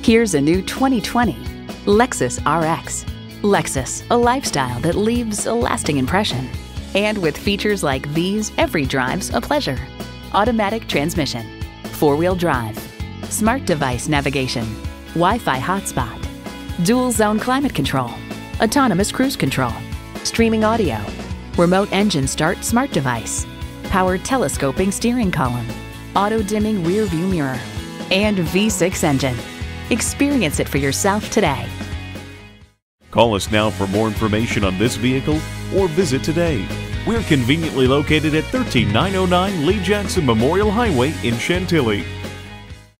Here's a new 2020 Lexus RX. Lexus, a lifestyle that leaves a lasting impression. And with features like these, every drive's a pleasure. Automatic transmission, four-wheel drive, smart device navigation, Wi-Fi hotspot, dual zone climate control, autonomous cruise control, streaming audio, remote engine start smart device, power telescoping steering column, auto dimming rear view mirror, and V6 engine. Experience it for yourself today. Call us now for more information on this vehicle or visit today. We're conveniently located at 13909 Lee Jackson Memorial Highway in Chantilly.